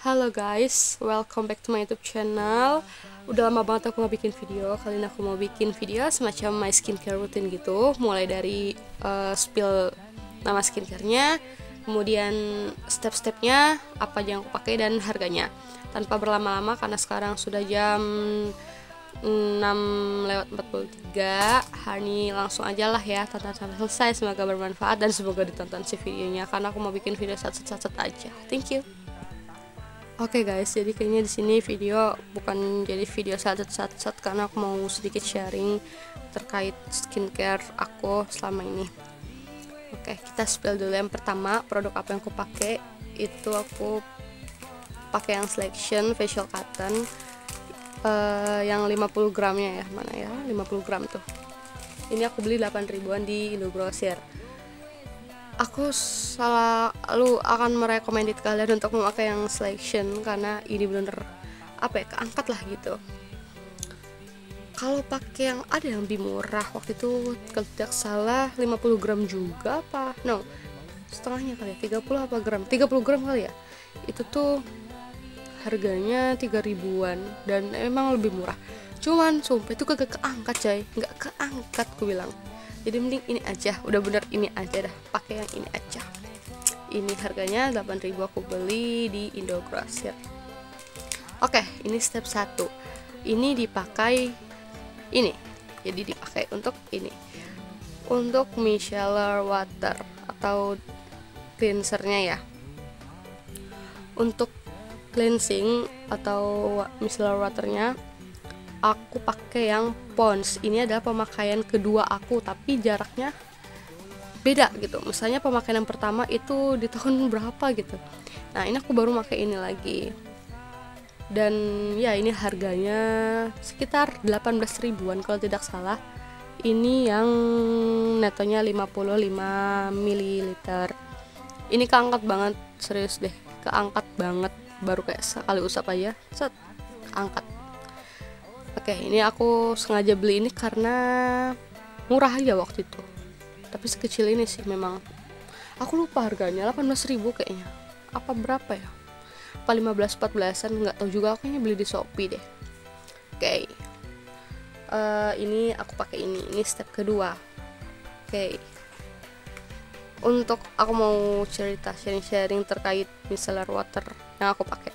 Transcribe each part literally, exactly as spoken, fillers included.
Halo guys, welcome back to my YouTube channel. Udah lama banget aku nggak bikin video. Kali ini aku mau bikin video semacam my skincare routine gitu. Mulai dari uh, spill nama skincarenya, kemudian step-stepnya, apa aja yang aku pakai dan harganya. Tanpa berlama-lama karena sekarang sudah jam enam lewat empat puluh tiga. Hari ini langsung aja lah ya, tonton sampai selesai. Semoga bermanfaat dan semoga ditonton si videonya karena aku mau bikin video sat-sat aja. Thank you. Oke okay guys, jadi kayaknya di sini video bukan jadi video sat-sat karena aku mau sedikit sharing terkait skincare aku selama ini. Oke, okay, kita spill dulu. Yang pertama, produk apa yang aku pakai itu aku pakai yang Selection Facial Cotton uh, yang lima puluh gramnya ya, mana ya, lima puluh gram tuh. Ini aku beli delapan ribuan di Indogrosir. Aku selalu akan merekomendit kalian untuk memakai yang Selection karena ini bener apa ya, keangkat lah gitu. Kalau pakai yang ada yang lebih murah waktu itu kalau tidak salah lima puluh gram juga apa no setengahnya kali ya, tiga puluh apa gram tiga puluh gram kali ya, itu tuh harganya tiga ribuan dan emang lebih murah. Cuman sumpah itu kagak keangkat coy, nggak keangkat aku bilang. Jadi mending ini aja, udah bener ini aja dah, pakai yang ini aja. Ini harganya delapan ribu, aku beli di Indogrosir. Oke, ini step satu. Ini dipakai ini. Jadi dipakai untuk ini. Untuk micellar water atau cleansernya ya. Untuk cleansing atau micellar waternya aku pakai yang Pond's. Ini adalah pemakaian kedua aku, tapi jaraknya beda gitu. Misalnya pemakaian yang pertama itu di tahun berapa gitu. Nah, ini aku baru pakai ini lagi. Dan ya ini harganya sekitar delapan belas ribuan kalau tidak salah. Ini yang netonya lima puluh lima mililiter. Ini keangkat banget, serius deh. Keangkat banget, baru kayak sekali usap aja, set, angkat. Oke, ini aku sengaja beli ini karena murah aja waktu itu. Tapi sekecil ini sih memang. Aku lupa harganya, delapan belas ribu kayaknya. Apa berapa ya? Apa lima belas empat belasan, nggak tahu juga, aku kayaknya beli di Shopee deh. Oke. Uh, ini aku pakai ini. Ini step kedua. Oke. Untuk aku mau cerita sharing-sharing terkait micellar water yang aku pakai.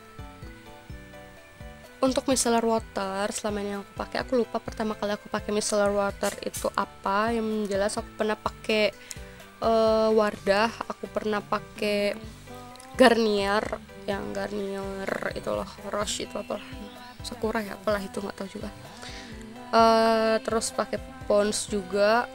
Untuk micellar water selama ini yang aku pakai, aku lupa pertama kali aku pakai micellar water itu apa. Yang jelas aku pernah pakai uh, Wardah, aku pernah pakai Garnier, yang Garnier itu loh, Roche itu apalah, Sakura ya, apalah itu nggak tahu juga. Uh, terus pakai Pond's juga.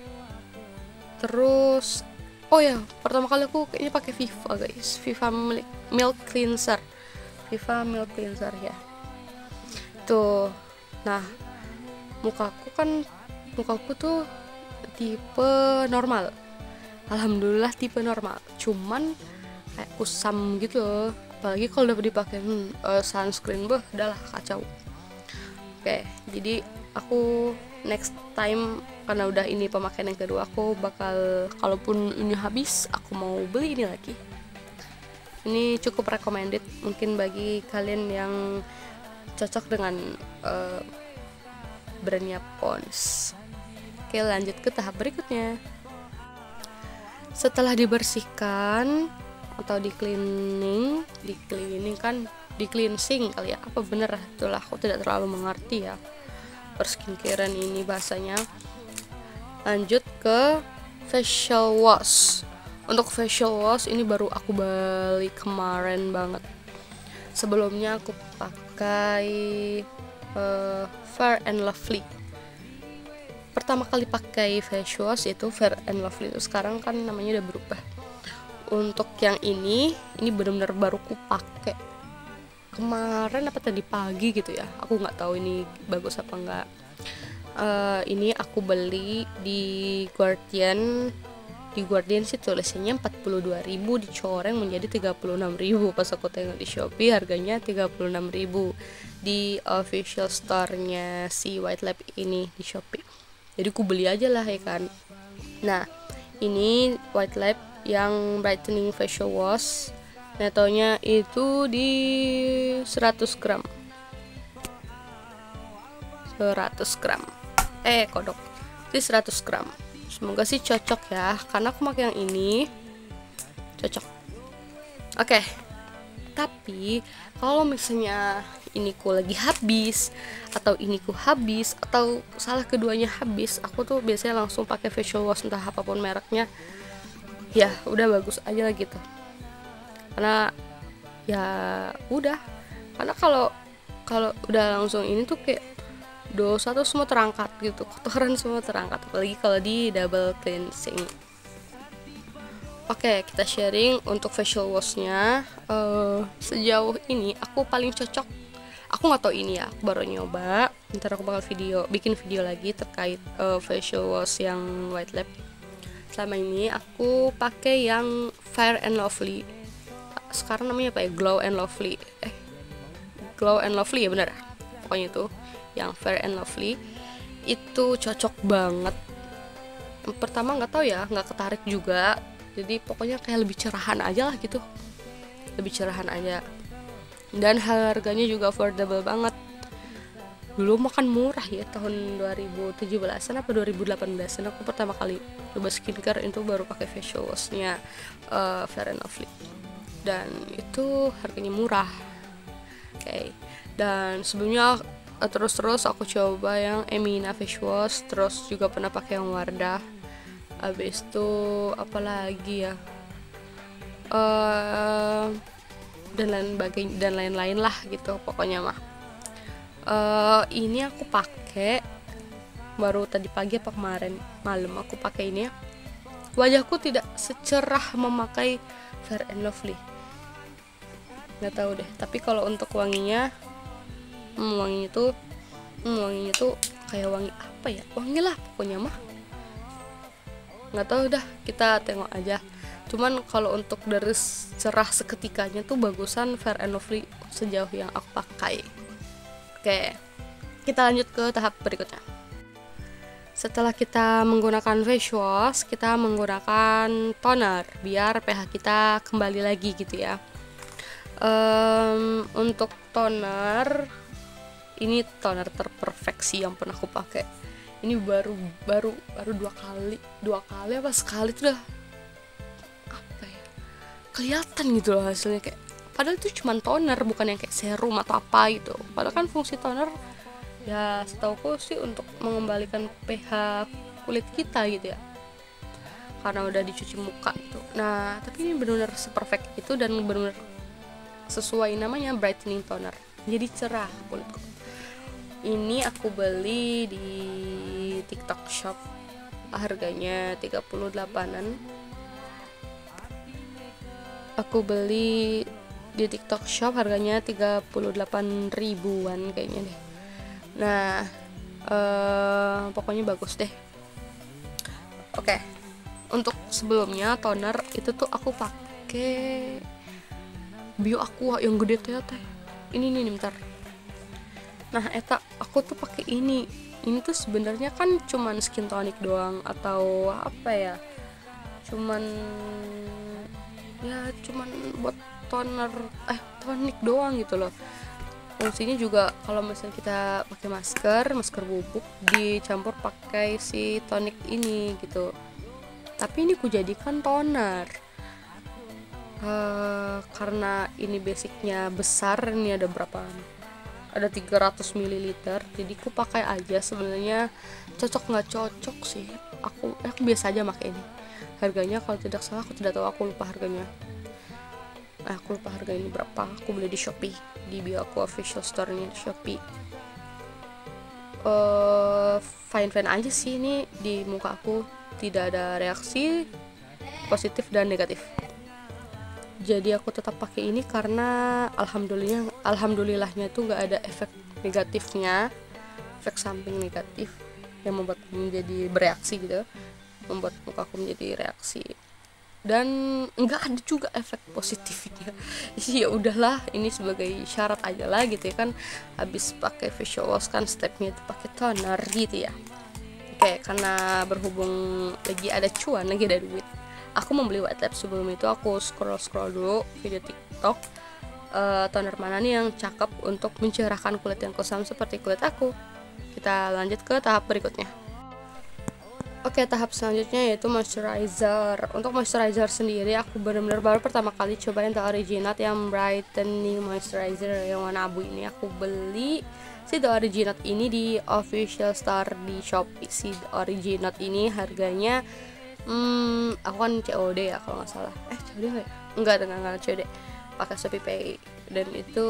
Terus oh ya, pertama kali aku kayaknya pakai Viva guys, Viva Milk, Milk Cleanser, Viva Milk Cleanser ya. Tuh, nah mukaku kan mukaku tuh tipe normal, alhamdulillah tipe normal, cuman kayak kusam gitu loh, apalagi kalau udah dipakai hmm, uh, sunscreen, bah udahlah kacau. Oke, jadi aku next time karena udah ini pemakaian yang kedua, aku bakal kalaupun ini habis aku mau beli ini lagi. Ini cukup recommended mungkin bagi kalian yang cocok dengan uh, brandnya Pond's. Oke, lanjut ke tahap berikutnya. Setelah dibersihkan atau di cleaning, di cleaning kan, di cleansing kali ya, apa bener, itulah aku tidak terlalu mengerti ya perskincarean ini bahasanya. Lanjut ke facial wash. Untuk facial wash ini baru aku beli kemarin banget. Sebelumnya aku pakai uh, Fair and Lovely. Pertama kali pakai face wash itu Fair and Lovely, itu sekarang kan namanya udah berubah. Untuk yang ini, ini benar-benar baru ku pakai kemarin apa tadi pagi gitu ya. Aku nggak tahu ini bagus apa enggak. Uh, ini aku beli di Guardian. Di Guardian sih tulisannya empat puluh dua ribu, dicoreng menjadi tiga puluh enam ribu. Pas aku tengok di Shopee harganya tiga puluh enam ribu di official store-nya si White Lab ini di Shopee. Jadi aku beli aja lah ya kan. Nah, ini White Lab yang brightening facial wash netonya itu di seratus gram seratus gram eh kodok di seratus gram. Semoga sih cocok ya, karena aku pakai yang ini cocok. Oke, tapi kalau misalnya ini ku lagi habis atau ini ku habis atau salah keduanya habis, aku tuh biasanya langsung pakai facial wash entah apapun mereknya, ya udah bagus aja lah gitu. Karena ya udah, karena kalau kalau udah langsung ini tuh kayak dosa tuh semua terangkat gitu, kotoran semua terangkat, apalagi kalau di double cleansing. Oke, kita sharing untuk facial washnya. Uh, sejauh ini aku paling cocok, aku nggak tahu ini ya, aku baru nyoba, ntar aku bakal video bikin video lagi terkait uh, facial wash yang White Lab. Selama ini aku pakai yang Fair and Lovely, sekarang namanya apa ya, Glow and Lovely eh Glow and Lovely ya bener, pokoknya itu yang Fair and Lovely itu cocok banget. Yang pertama nggak tahu ya, nggak ketarik juga, jadi pokoknya kayak lebih cerahan aja lah gitu, lebih cerahan aja, dan harganya juga affordable banget. Dulu makan murah ya, tahun dua ribu tujuh belasan apa dua ribu delapan belasan aku pertama kali coba skincare, itu baru pakai facial washnya uh, Fair and Lovely, dan itu harganya murah. Oke, okay. Dan sebelumnya uh, terus-terus aku coba yang Emina face wash, terus juga pernah pakai yang Wardah. Abis itu apa lagi ya, uh, dan lain bagian dan lain-lain lah gitu pokoknya mah. Uh, ini aku pakai baru tadi pagi apa kemarin malam aku pakai ini ya. Wajahku tidak secerah memakai Fair and Lovely, nggak tahu deh, tapi kalau untuk wanginya hmm, wanginya tuh hmm, wanginya tuh kayak wangi apa ya, wangi lah pokoknya mah, nggak tahu dah, kita tengok aja. Cuman kalau untuk dari cerah seketikanya tuh bagusan Fair and Lovely sejauh yang aku pakai. Oke, kita lanjut ke tahap berikutnya. Setelah kita menggunakan face wash, kita menggunakan toner biar pH kita kembali lagi gitu ya. Um, untuk toner, ini toner terperfeksi yang pernah aku pakai. Ini baru baru baru dua kali, dua kali apa sekali tuh udah apa ya? Kelihatan gitu loh hasilnya, kayak padahal itu cuma toner, bukan yang kayak serum atau apa gitu. Padahal kan fungsi toner ya setauku sih untuk mengembalikan pH kulit kita gitu ya, karena udah dicuci muka gitu. Nah tapi ini benar-benar seperfect itu dan benar-benar sesuai namanya, brightening toner, jadi cerah kulitku. Ini aku beli di TikTok Shop, harganya tiga puluh delapanan. Aku beli di TikTok Shop harganya tiga puluh delapan ribuan kayaknya deh. Nah, eh, pokoknya bagus deh. Oke, untuk sebelumnya toner itu tuh aku pakai Bio Aqua yang gede teh teh. Ini nih, bentar. Nah, eta aku tuh pakai ini. Ini tuh sebenarnya kan cuman skin tonic doang atau apa ya? Cuman ya cuman buat toner eh tonic doang gitu loh. Fungsinya juga kalau misalnya kita pakai masker, masker bubuk dicampur pakai si tonic ini gitu. Tapi ini ku jadikan toner. Uh, karena ini basicnya besar, ini ada berapa? Ada tiga ratus mililiter. Jadi ku pakai aja, sebenarnya cocok nggak cocok sih. Aku aku biasa aja pakai ini. Harganya kalau tidak salah aku tidak tahu, aku lupa harganya. Nah, aku lupa harga ini berapa. Aku beli di Shopee, di Bio Aqua official store-nya di Shopee. Uh, fine-fine aja sih, ini di muka aku tidak ada reaksi positif dan negatif. Jadi aku tetap pakai ini karena alhamdulillah alhamdulillahnya itu nggak ada efek negatifnya, efek samping negatif yang membuat aku menjadi bereaksi gitu, membuat muka aku menjadi reaksi. Dan nggak ada juga efek positifnya. Jadi ya udahlah, ini sebagai syarat aja lah gitu ya kan, habis pakai facial wash kan stepnya itu pakai toner gitu ya. Oke, karena berhubung lagi ada cuan, lagi ada duit, aku membeli white lab. Sebelum itu aku scroll scroll dulu video TikTok, uh, toner mana nih yang cakep untuk mencerahkan kulit yang kusam seperti kulit aku. Kita lanjut ke tahap berikutnya. Oke, tahap selanjutnya yaitu moisturizer. Untuk moisturizer sendiri aku benar-benar baru pertama kali cobain The Originate yang brightening moisturizer yang warna abu ini. Aku beli si The Originate ini di official store di Shopee. Si The Originate ini harganya hmm, aku kan C O D ya kalau nggak salah. Eh C O D nggak ya? Enggak, dengan nggak C O D, pakai Shopee Pay. Dan itu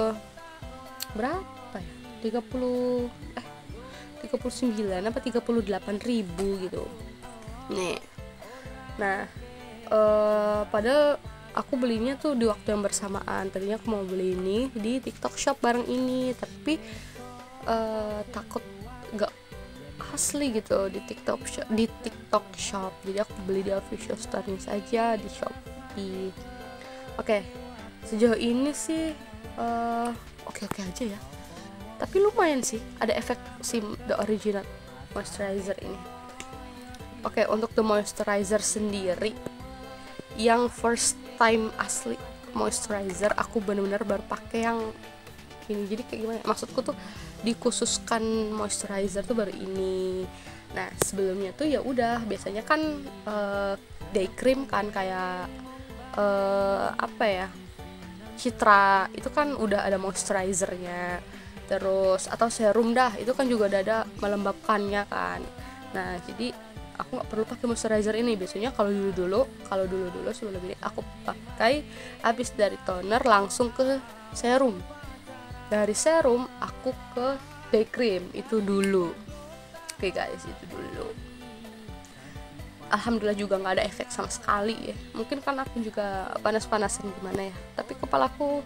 berapa ya? tiga puluh eh tiga puluh sembilan apa tiga puluh delapan ribu gitu nih. Nah uh, padahal aku belinya tuh di waktu yang bersamaan. Tadinya aku mau beli ini di TikTok Shop bareng ini, tapi uh, takut gak asli gitu di TikTok Shop, di TikTok Shop. Jadi aku beli di official store saja di Shopee. Oke, sejauh ini sih uh, oke-oke aja ya, tapi lumayan sih ada efek si The Originate moisturizer ini. Oke, untuk the moisturizer sendiri yang first time asli moisturizer aku bener-bener baru pakai yang ini. Jadi kayak gimana, maksudku tuh dikhususkan moisturizer tuh baru ini. Nah sebelumnya tuh ya udah biasanya kan uh, day cream kan, kayak uh, apa ya, Citra itu kan udah ada moisturizernya, terus atau serum dah itu kan juga udah ada melembabkannya kan. Nah jadi aku nggak perlu pakai moisturizer ini. Biasanya kalau dulu dulu kalau dulu dulu sebelum ini aku pakai habis dari toner langsung ke serum, dari serum aku ke day cream itu dulu. Oke guys, itu dulu. Alhamdulillah juga nggak ada efek sama sekali ya. Mungkin kan aku juga panas-panasan gimana ya, tapi kepalaku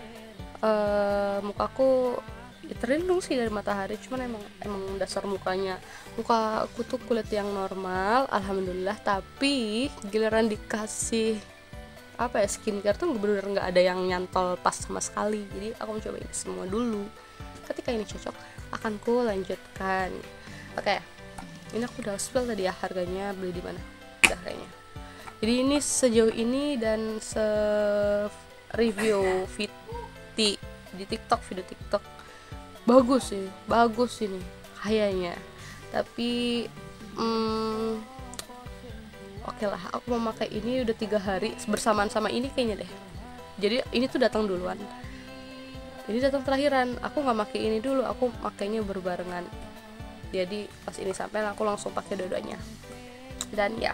uh, mukaku ya terlindung sih dari matahari. Cuman emang emang dasar mukanya muka aku tuh kulit yang normal alhamdulillah, tapi giliran dikasih apa ya skincare tuh bener-bener nggak ada yang nyantol pas sama sekali. Jadi aku mencoba ini semua dulu, ketika ini cocok akan ku lanjutkan. Oke, ini aku udah spill tadi ya harganya, beli di mana udah kayaknya. Jadi ini sejauh ini dan se review Viti di TikTok, video TikTok bagus sih, bagus ini kayaknya. Tapi hmm, oke okay lah, aku mau pakai ini udah tiga hari bersamaan sama ini kayaknya deh. Jadi ini tuh datang duluan, ini datang terakhiran. Aku nggak pakai ini dulu, aku makainya berbarengan. Jadi pas ini sampai aku langsung pakai dua-duanya. Dan ya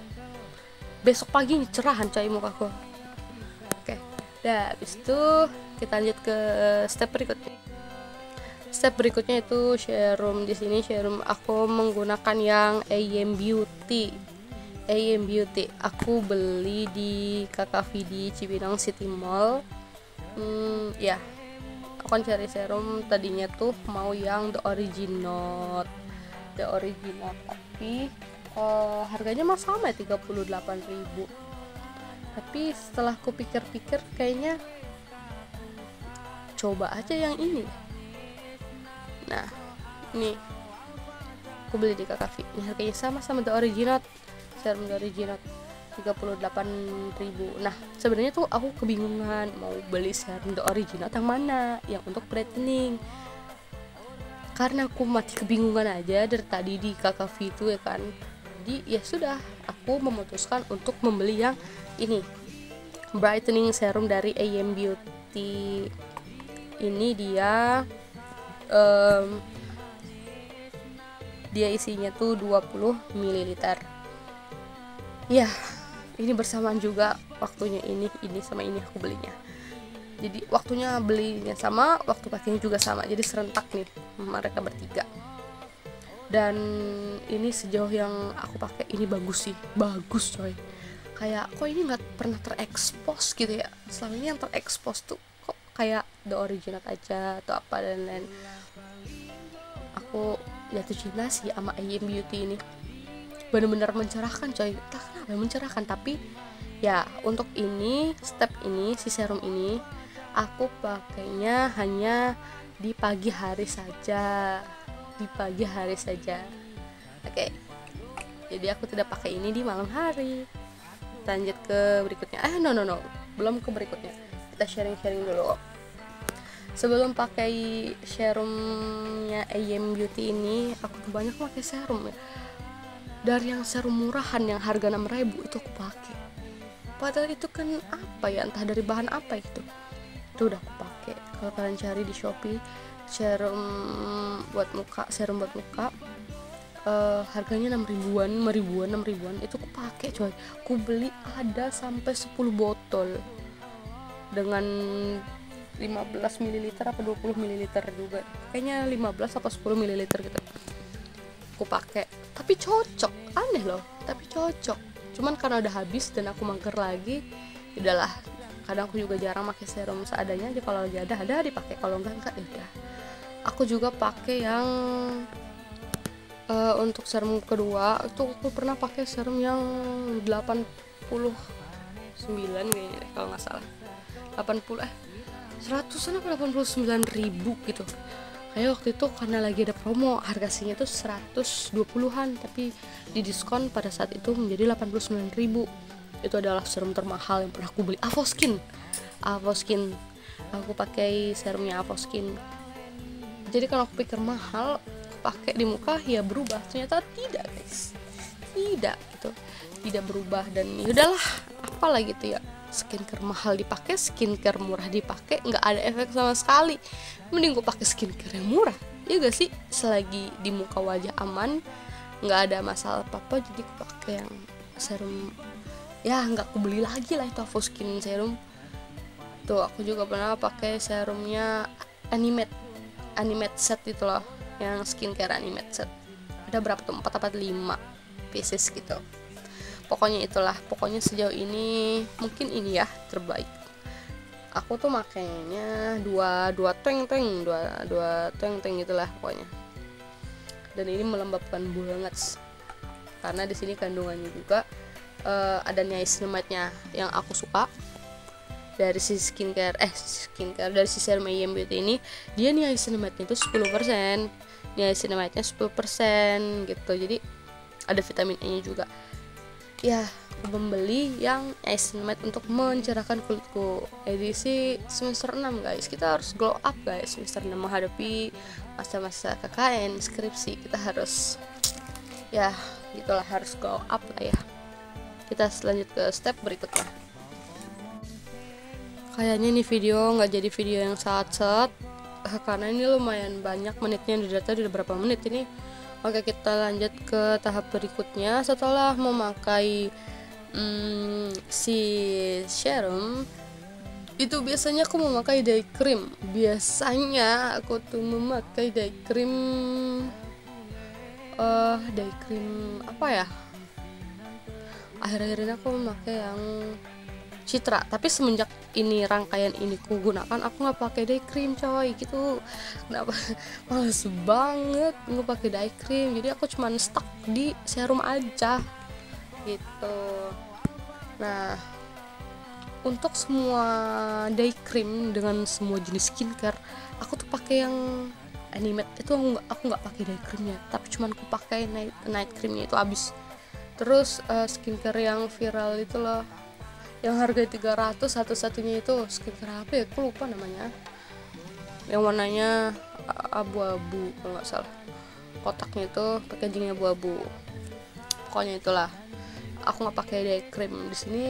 besok pagi ini cerahan coy mukaku. Oke, dah habis itu kita lanjut ke step berikutnya. Step berikutnya itu serum. Di sini serum aku menggunakan yang A M Beauty. A M Beauty aku beli di K K V di Cibinong City Mall. Hmm, ya. Aku kan cari serum tadinya tuh mau yang The Originate. The Originate tapi uh, harganya mah sama ya tiga puluh delapan ribu. Tapi setelah aku pikir-pikir kayaknya coba aja yang ini. Nah, ini aku beli di K K V. Ini harganya sama sama The Originate. Serum The Originate tiga puluh delapan ribu. Nah, sebenarnya tuh aku kebingungan mau beli serum The Originate yang mana, yang untuk brightening. Karena aku mati kebingungan aja dari tadi di K K V itu ya kan. Jadi ya sudah, aku memutuskan untuk membeli yang ini, brightening serum dari A M Beauty. Ini dia um, dia isinya tuh dua puluh mililiter. Ya, ini bersamaan juga waktunya ini ini sama ini aku belinya. Jadi waktunya belinya sama, waktu pakainya juga sama. Jadi serentak nih mereka bertiga. Dan ini sejauh yang aku pakai ini bagus sih, bagus coy. Kayak kok ini nggak pernah terekspos gitu ya. Selama ini yang terekspos tuh kok kayak The Originate aja atau apa dan lain. Aku jatuh cinta sih sama A M Beauty ini. Bener-bener mencerahkan coy, entah kenapa mencerahkan. Tapi ya untuk ini step ini si serum ini aku pakainya hanya di pagi hari saja, di pagi hari saja. Oke, jadi aku tidak pakai ini di malam hari. lanjut ke berikutnya. Eh no no no belum ke berikutnya, kita sharing-sharing dulu. Sebelum pakai serumnya A M Beauty ini, aku tuh banyak pakai serum ya. Dari yang serum murahan yang harga enam ribu itu aku pakai. Padahal itu kan apa ya, entah dari bahan apa itu. Itu udah aku pakai. Kalau kalian cari di Shopee serum buat muka, serum buat muka, uh, harganya enam ribuan, lima ribuan, enam ribuan, itu aku pakai coy. Aku beli ada sampai sepuluh botol dengan lima belas mililiter apa dua puluh mililiter juga. Kayaknya lima belas apa sepuluh mililiter gitu. Aku pakai, tapi cocok. Aneh loh, tapi cocok. Cuman karena udah habis dan aku mager lagi, udahlah. Kadang aku juga jarang pakai serum, seadanya aja, kalau lagi ada ada dipakai, kalau enggak enggak ya udah. Aku juga pakai yang uh, untuk serum kedua itu aku pernah pakai serum yang delapan puluh sembilan kayaknya deh, kalau nggak salah. delapan puluh eh seratusan apa delapan puluh sembilan ribu gitu. Kayak waktu itu karena lagi ada promo, harganya tuh seratus dua puluhan, tapi di diskon pada saat itu menjadi delapan puluh sembilan ribu. Itu adalah serum termahal yang pernah aku beli. Avoskin. Avoskin. Aku pakai serumnya Avoskin. Jadi kalau aku pikir mahal, aku pakai di muka ya berubah. Ternyata tidak, guys. Tidak gitu. Tidak berubah, dan ya udahlah, apalah gitu ya. Skincare mahal dipakai, skincare murah dipakai, nggak ada efek sama sekali. Mending gue pakai skincare yang murah, ya gak sih? Selagi di muka wajah aman, nggak ada masalah apa apa, jadi gue pakai yang serum. Ya nggak aku beli lagi lah itu Avoskin serum. Tuh aku juga pernah pakai serumnya Animate, Animate set itu loh, yang skincare Animate set. Ada berapa tuh? empat atau lima pieces gitu. Pokoknya itulah, pokoknya sejauh ini mungkin ini ya terbaik. Aku tuh makainya dua dua teng teng dua dua teng teng gitulah pokoknya. Dan ini melembabkan banget karena di sini kandungannya juga uh, ada niacinamide-nya yang aku suka. Dari si skincare eh skincare dari si serum A M Beauty ini, dia niacinamide-nya itu sepuluh persen, niacinamide-nya sepuluh persen gitu. Jadi ada vitamin E-nya juga. Ya, aku membeli yang niacinamide untuk mencerahkan kulitku. Edisi semester enam guys, kita harus glow up guys. Semester enam menghadapi masa-masa K K N, skripsi, kita harus ya gitulah, harus glow up lah ya. Kita lanjut ke step berikutnya. Kayaknya ini video nggak jadi video yang sangat-sangat karena ini lumayan banyak menitnya, di data udah berapa menit ini. Oke, kita lanjut ke tahap berikutnya. Setelah memakai hmm, si serum, itu biasanya aku memakai day cream. Biasanya aku tuh memakai day cream uh, day cream apa ya? Akhir-akhir ini aku memakai yang Citra, tapi semenjak ini rangkaian ini ku gunakan, aku nggak pakai day cream coy gitu. Kenapa? Males banget nggak pakai day cream, jadi aku cuman stuck di serum aja gitu. Nah, untuk semua day cream dengan semua jenis skincare, aku tuh pakai yang Animate itu. Aku nggak aku nggak pakai day creamnya, tapi cuman aku pakai night, night creamnya itu habis. Terus uh, skincare yang viral itu loh, yang harga tiga ratus, satu-satunya itu skincare apa ya, aku lupa namanya, yang warnanya abu-abu kalau nggak salah, kotaknya itu packagingnya abu-abu. Pokoknya itulah, aku nggak pakai day cream di sini.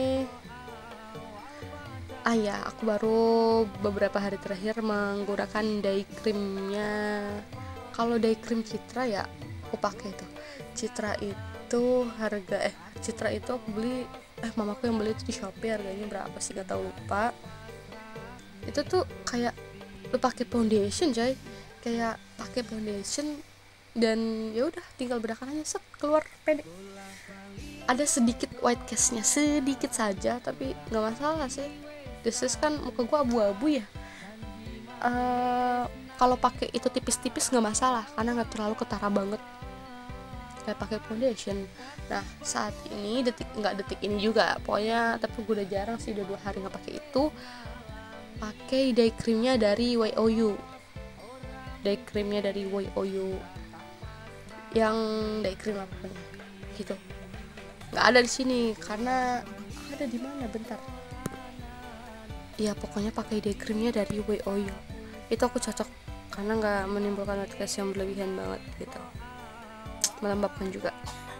Ah ya, aku baru beberapa hari terakhir menggunakan day creamnya. Kalau day cream Citra ya aku pakai itu. Citra itu harga eh Citra itu aku beli eh mamaku yang beli itu di Shopee, harganya berapa sih gak tahu, lupa. Itu tuh kayak lu pakai foundation coy, kayak pakai foundation dan ya udah tinggal bedakan aja, set keluar pede. Ada sedikit white cast-nya sedikit saja, tapi nggak masalah sih. This is kan muka gua abu-abu ya. Uh, kalau pakai itu tipis-tipis nggak masalah karena nggak terlalu ketara banget kayak pakai foundation. Nah saat ini detik nggak detik ini juga pokoknya, tapi gue udah jarang sih, udah dua hari nggak pakai itu. Pakai day creamnya dari Y O U, day creamnya dari Y O U yang day cream apa gitu, nggak ada di sini karena ada di mana bentar. Ya pokoknya pakai day creamnya dari Way Oil. Itu aku cocok karena nggak menimbulkan white cast yang berlebihan banget gitu, melembabkan juga.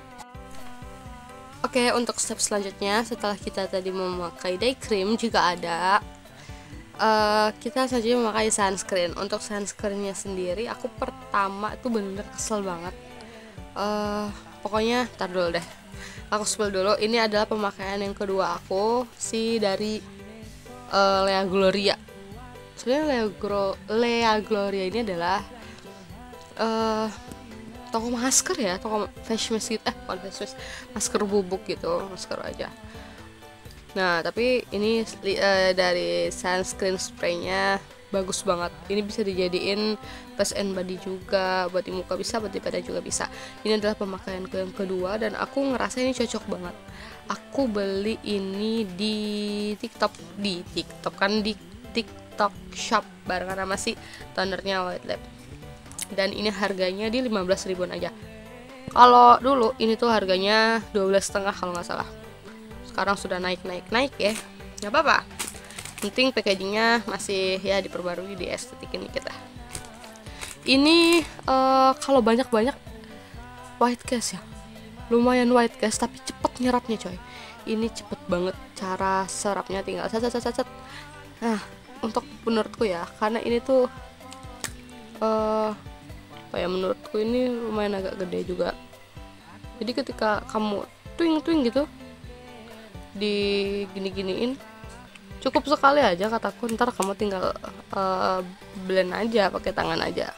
Oke, untuk step selanjutnya setelah kita tadi memakai day cream juga ada uh, kita saja memakai sunscreen. Untuk sunscreennya sendiri aku pertama itu bener kesel banget. Uh, pokoknya tar dulu deh, aku spill dulu. Ini adalah pemakaian yang kedua aku sih dari uh, Lea Gloria. Sebenarnya Lea, Gro- Lea Gloria ini adalah uh, toko masker ya, toko face mask gitu, eh bukan face mask, masker bubuk gitu, masker aja. Nah tapi ini uh, dari sunscreen spraynya bagus banget. Ini bisa dijadiin face and body juga, buat di muka bisa, buat di badan juga bisa. Ini adalah pemakaianku yang kedua dan aku ngerasa ini cocok banget. Aku beli ini di TikTok, di TikTok kan di TikTok Shop barengan sama si tonernya White Lab. Dan ini harganya di lima belas ribuan aja. Kalau dulu ini tuh harganya dua belas setengah kalau nggak salah. Sekarang sudah naik-naik-naik ya. Nggak apa-apa. Penting packagingnya masih ya diperbarui, di estetikin dikit lah. Ini uh, kalau banyak-banyak white cast ya. Lumayan white cast tapi cepet nyerapnya coy. Ini cepet banget cara serapnya, tinggal set set set set. Nah, untuk menurutku ya, karena ini tuh uh, apa ya, menurutku ini lumayan agak gede juga. Jadi ketika kamu twing-twing gitu di gini-giniin, cukup sekali aja kataku. Ntar kamu tinggal uh, blend aja pakai tangan aja.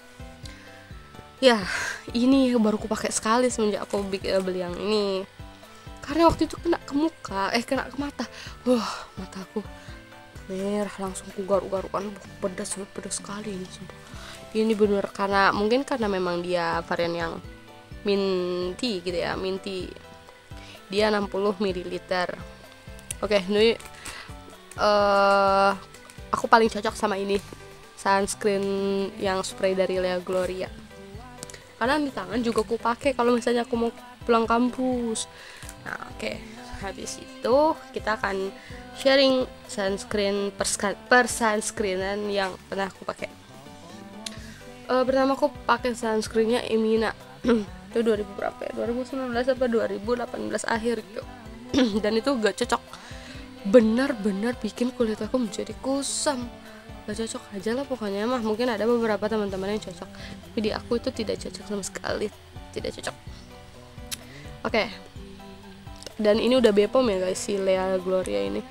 Ya, ini baru aku pakai sekali semenjak aku bikin beli yang ini. Karena waktu itu kena ke muka, eh kena ke mata. Wah, mataku merah langsung ku garuk-garukan, pedas pedas sekali ini sumpah. Ini bener karena mungkin karena memang dia varian yang minty gitu ya, minty. Dia enam puluh mililiter. Oke, ini uh, aku paling cocok sama ini sunscreen yang spray dari Lea Gloria. Karena di tangan juga aku pakai kalau misalnya aku mau pulang kampus. Nah, oke. Okay. Habis itu kita akan sharing sunscreen per, per sunscreenan yang pernah aku pakai. Uh, pertama aku pakai sunscreennya Emina. Itu dua ribu berapa ya? dua ribu sembilan belas apa dua ribu delapan belas akhir gitu. Dan itu gak cocok. Benar-benar bikin kulit aku menjadi kusam. Gak cocok aja lah pokoknya mah. Mungkin ada beberapa teman-teman yang cocok, tapi di aku itu tidak cocok sama sekali. Tidak cocok. Oke. Okay. Dan ini udah B P O M ya guys, si Lea Gloria ini.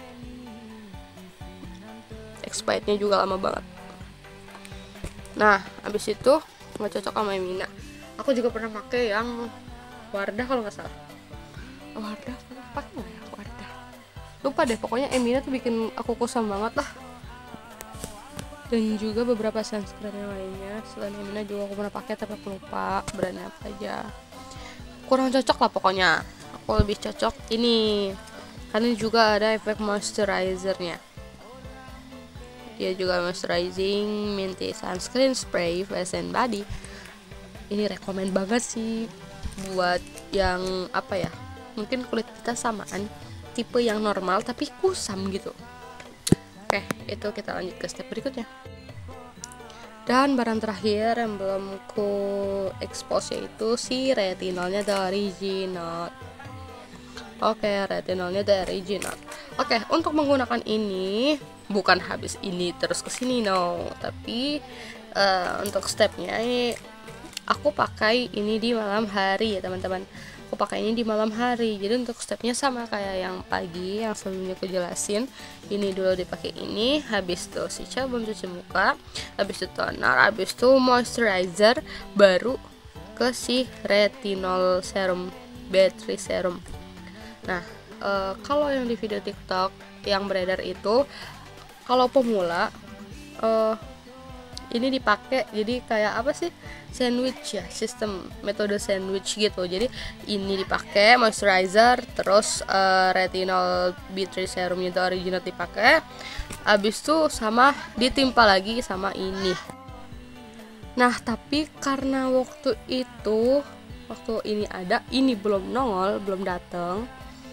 Expirednya juga lama banget. Nah, habis itu nggak cocok sama Emina. Aku juga pernah pakai yang Wardah kalau nggak salah. Wardah pernah pakai nggak ya? Wardah. Lupa deh. Pokoknya Emina tuh bikin aku kusam banget lah. Dan juga beberapa sunscreen yang lainnya selain Emina juga aku pernah pakai, tapi aku lupa brandnya apa aja. Kurang cocok lah pokoknya. Aku lebih cocok ini karena juga ada efek moisturizernya. Dia juga moisturizing minty sunscreen spray face and body. Ini rekomend banget sih buat yang apa ya, mungkin kulit kita samaan tipe yang normal tapi kusam gitu. Oke, itu kita lanjut ke step berikutnya. Dan barang terakhir yang belum ku expose yaitu si retinolnya dari Ginot. Oke, retinolnya dari Ginot. Oke, untuk menggunakan ini bukan habis ini terus kesini no, tapi uh, untuk stepnya ini aku pakai ini di malam hari ya teman-teman. Aku pakai ini di malam hari. Jadi untuk stepnya sama kayak yang pagi yang sebelumnya aku jelasin. Ini dulu dipakai ini, habis itu si sabun cuci muka, habis itu toner, habis itu moisturizer, baru ke si retinol serum, battery serum. Nah, e, kalau yang di video TikTok yang beredar itu kalau pemula e, ini dipakai jadi kayak apa sih, sandwich ya, sistem metode sandwich gitu. Jadi ini dipakai moisturizer, terus e, retinol battery serumnya itu original dipakai, habis itu sama ditimpa lagi sama ini. Nah, tapi karena waktu itu waktu ini ada, ini belum nongol, belum datang.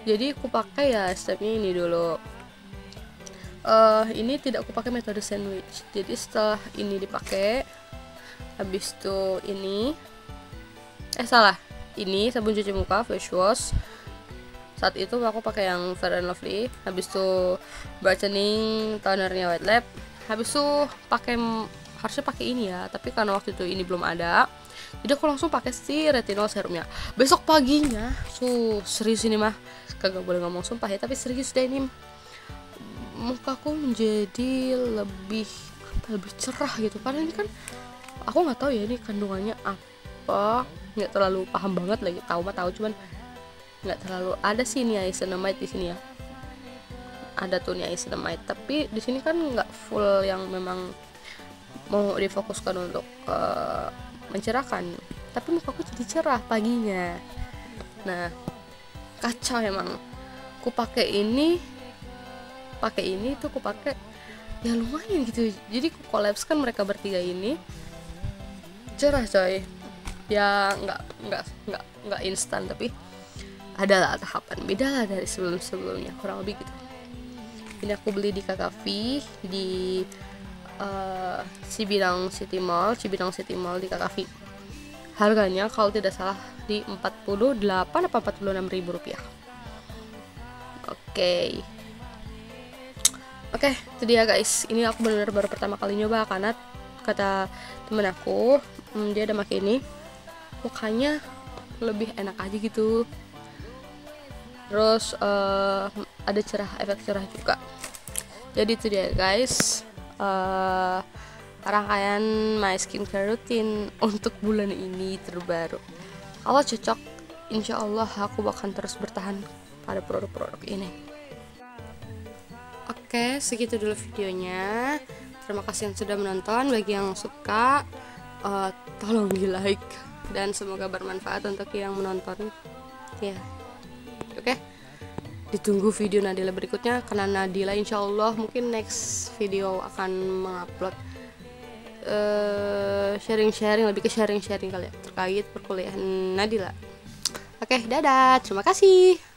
Jadi aku pakai ya stepnya ini dulu. Uh, ini tidak aku pakai metode sandwich. Jadi setelah ini dipakai, habis itu ini, eh salah, ini sabun cuci muka face wash. Saat itu aku pakai yang Fair and Lovely. Habis itu brightening tonernya White Lab. Habis itu pakai, harusnya pakai ini ya, tapi karena waktu itu ini belum ada, jadi aku langsung pakai si retinol serumnya. Besok paginya, su serius ini mah, kagak boleh ngomong sumpah ya, tapi serius deh, ini mukaku menjadi lebih apa, lebih cerah gitu. Karena ini kan aku nggak tahu ya ini kandungannya apa, nggak terlalu paham banget lagi. Tahu mah tahu, cuman nggak terlalu. Ada sih niacinamide di sini ya, ada tuh niacinamide, tapi di sini kan nggak full yang memang mau difokuskan untuk uh, mencerahkan, tapi mukaku jadi cerah paginya. Nah, kacau emang. Ku pakai ini, pakai ini tuh ku pakai ya lumayan gitu. Jadi ku collapskan mereka bertiga ini, cerah coy. Ya nggak nggak nggak nggak instan, tapi adalah tahapan, beda lah dari sebelum sebelumnya kurang lebih gitu. Ini aku beli di Kakafi di Uh, Cibinong City Mall, Cibinong City Mall di Kakafi. Harganya kalau tidak salah di empat puluh delapan atau empat puluh enam ribu rupiah. Oke, okay. Oke, okay, itu dia guys. Ini aku benar-benar baru pertama kali nyoba, karena kata temen aku, hmm, dia ada pakai ini, mukanya lebih enak aja gitu. Terus uh, ada cerah, efek cerah juga. Jadi itu dia guys. Uh, rangkaian my skincare routine untuk bulan ini terbaru. Kalau cocok, insya Allah aku bakal terus bertahan pada produk-produk ini. Oke, segitu dulu videonya. Terima kasih yang sudah menonton. Bagi yang suka, uh, tolong di like, dan semoga bermanfaat untuk yang menonton ya. Oke, ditunggu video Nadila berikutnya, karena Nadila insya Allah mungkin next video akan mengupload uh, sharing-sharing, lebih ke sharing-sharing kali ya, terkait perkuliahan Nadila. Oke, dadah, terima kasih.